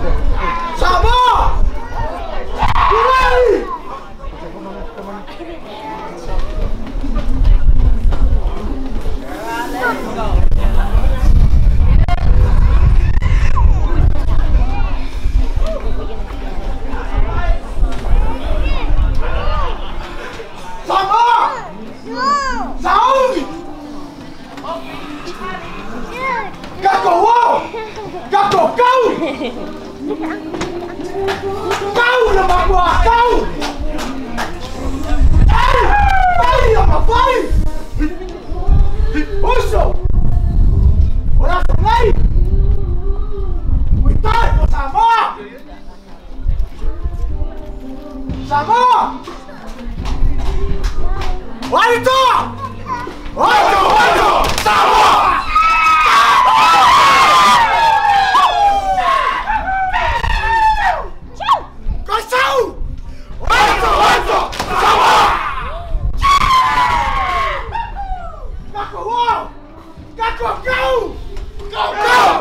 Samoa! You ready? Samoa! Tau! Kako wow! Kako kau! Kau nama gua kau! Kau nama kau! Uso! Wala sungai! Witai mo Samoa! Samoa! Walito! Walito! Samoa! Go!